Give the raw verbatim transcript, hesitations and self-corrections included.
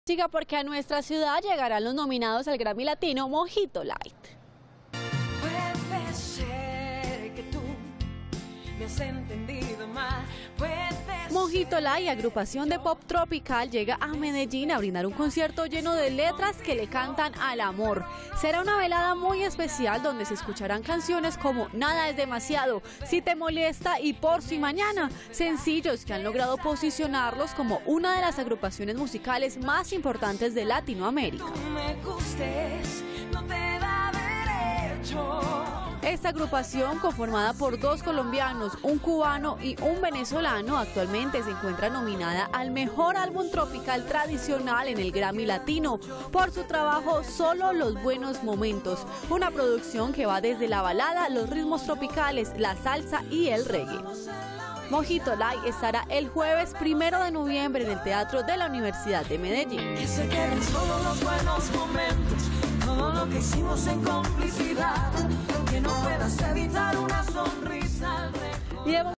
Siga porque a nuestra ciudad llegarán los nominados al Grammy Latino Mojito Light. Puede ser que tú me has entendido mal. Mojito Light, agrupación de pop tropical, llega a Medellín a brindar un concierto lleno de letras que le cantan al amor. Será una velada muy especial donde se escucharán canciones como Nada es demasiado, Si te molesta y Por si mañana, sencillos que han logrado posicionarlos como una de las agrupaciones musicales más importantes de Latinoamérica. Esta agrupación, conformada por dos colombianos, un cubano y un venezolano, actualmente se encuentra nominada al mejor álbum tropical tradicional en el Grammy Latino por su trabajo Solo los buenos momentos, una producción que va desde la balada, los ritmos tropicales, la salsa y el reggae. Mojito Light estará el jueves primero de noviembre en el Teatro de la Universidad de Medellín. Que se queden solo los buenos momentos, todo lo que hicimos en complicidad, que no puedas evitar una sonrisa al recordar.